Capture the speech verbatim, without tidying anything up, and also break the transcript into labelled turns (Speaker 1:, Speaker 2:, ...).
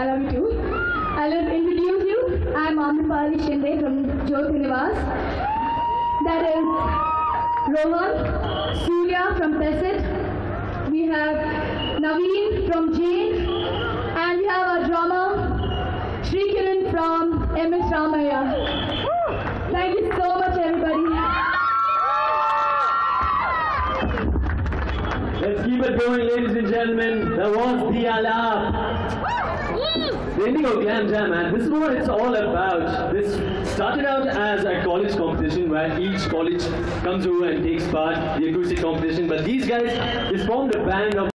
Speaker 1: I love you too. I'll introduce you. I'm Amrapali Shindhe from Jyotinivas. That is Rohan, Surya from Pesset. We have Naveen from Jain. And we have our drummer, Sri Kiran from M S Ramaya. Thank you so much, everybody.
Speaker 2: Let's keep it going, ladies and gentlemen. That was the ALAAP. The Indigo Glam Jam, man. This is what it's all about. This started out as a college competition where each college comes over and takes part, the acoustic competition. But these guys, they formed a band of